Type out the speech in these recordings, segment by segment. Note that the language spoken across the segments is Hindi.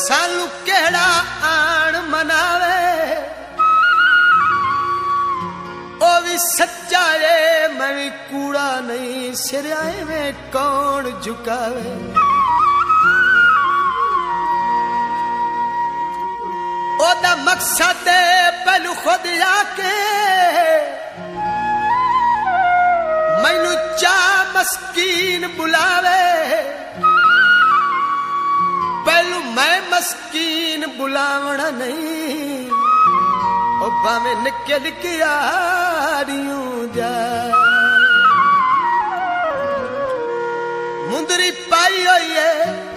सानू केड़ा आन मनावे ओ भी सच्चा है मैं भी कूड़ा नहीं सिराए में कौन झुकावे। ओदा मकसद पहलू खुद आके मैनू चा मस्कीन बुलावे पहलू मैं मस्कीन बुलावना नहीं ओ भावे निके निके आड़ियों जा मुंदरी पाई हुई है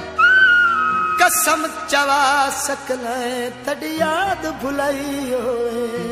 कसम चवा सकना तड़ी याद भुलाई होए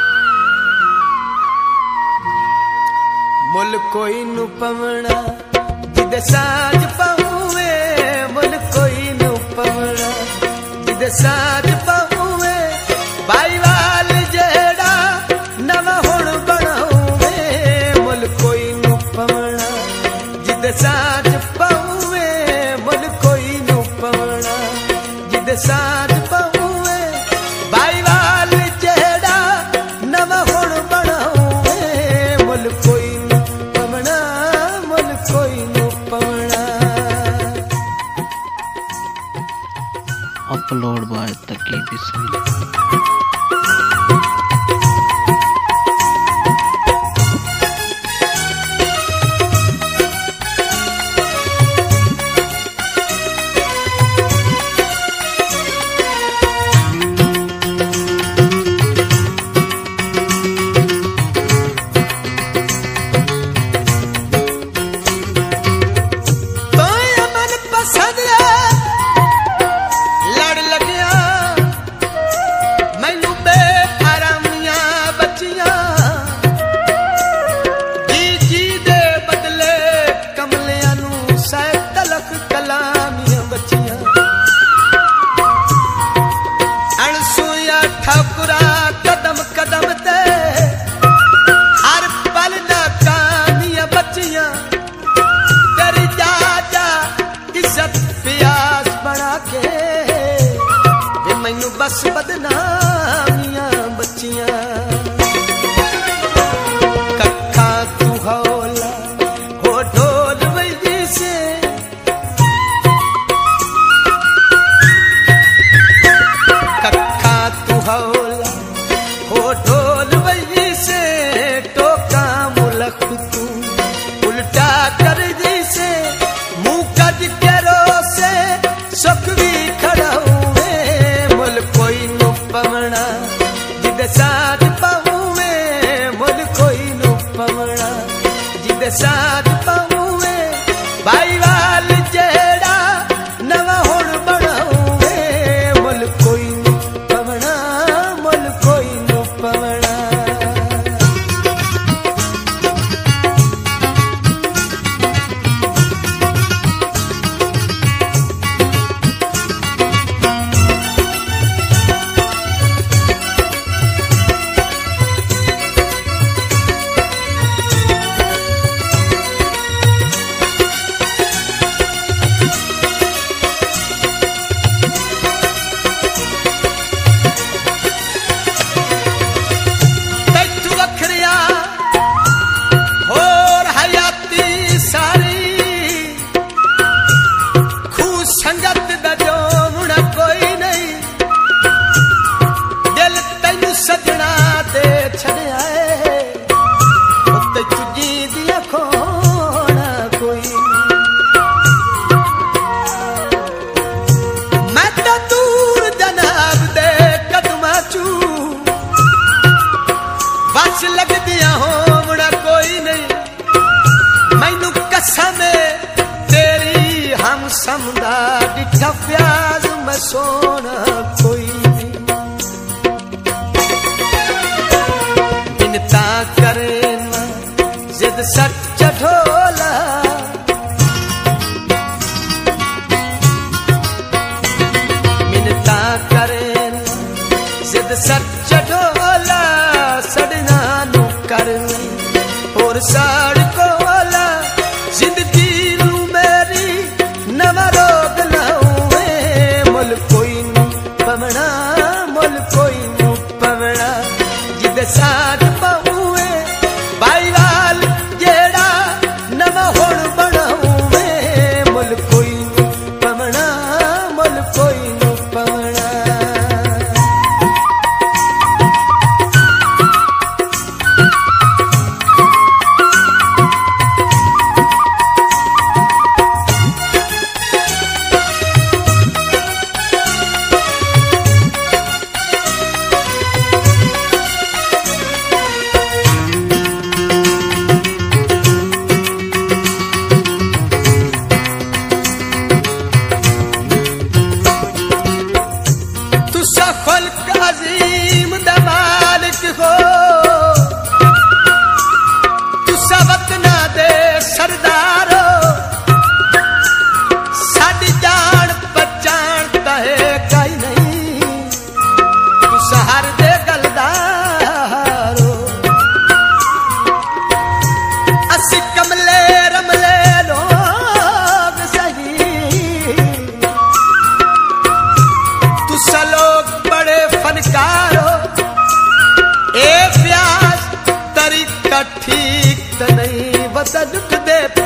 मुल कोई नु पवना जिदे साज पाऊवे मुल कोई नु पवना जिदे साज पाऊवे भाई वाल जेड़ा नवा हुण बनाऊवे मुल कोई नु पवना जिदे साज पाऊवे मुल कोई नु पवना जिदे साज पाऊवे भाई वाल जेड़ा नवा हुण बनाऊवे मुल कोई नु पवना मुल कोई नु पवना। अपलोड बाय तकी बिस्मिल्लाह। बस बदनामियां बच्चियां कखा तू हौला हो ढोल बजी से कखा तू हौला हो ढोल बजी से टोका मुलख तू उल्टा कर जी से मुंह कज करो से सुख भी खड़ा कोई नु पवना जिदे साथ पाऊवे मुल कोई नु पवना जिदे साथ पाऊवे भाई वाल जेड़ा नवा हुण बनाऊवे मुल कोई नु पवना मुल कोई नु पवना। समदा डिठा प्याज में सोना कोई बिनता करे ना जिद सच ढोला बिनता करे ना जिद सच ढोला सड़ना नु करनी और साड़ कोला जिंदगी नवा रोग लाऊं मुल कोई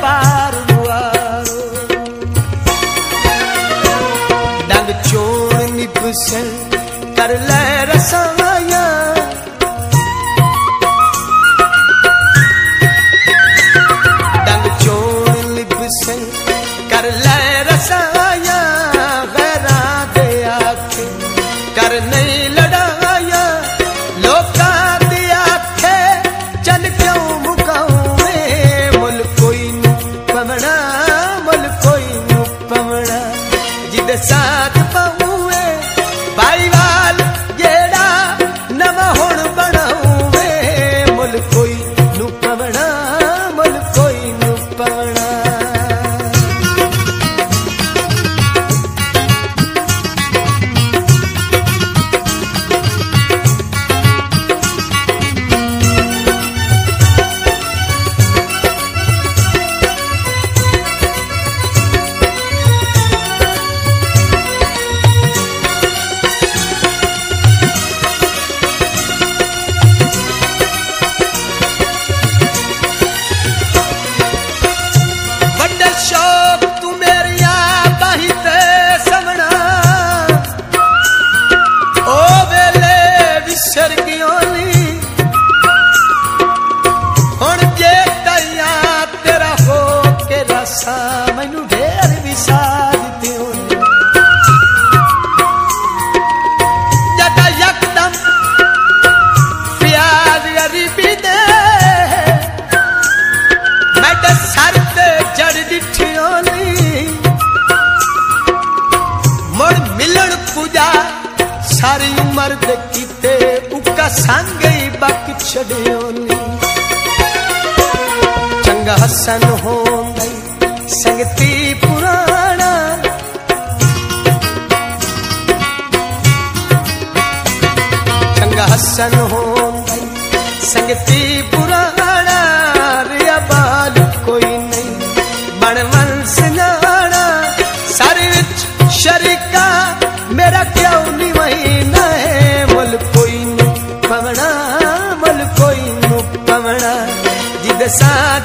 पार मुआरो डंग चोण निपसन कर ले रसाया डंग चोण निपसन कर ले रसाया गैरा दे आखे कर नहीं लड़ाया लोका दे आखे चल क्यों मुकाऊं में मुल कोई नू पवना मुल कोई नू पवना जिदे साथ पाऊए भाई वाल जेड़ा नवा हुण बनाऊं में मुल कोई नू पवना मुल कोई नू पवना मैनू ढेर विसार दियो जदा यकदम प्याज गरीबी दे मैं तो सर ते जड़ दिठियोली मुड़ मिलन पूजा सारी उम्र दे कीते उका संग ही बक छड़ियोली चंगा हसन हो गई संगती पुराना चंगा हसन हो गई संगती पुराना रिया बाल कोई नहीं बण वंश नाना सारे विच शरीका मेरा क्यों नहीं वही न है मुल कोई नू पवना मुल कोई नू पवना जिदे साथ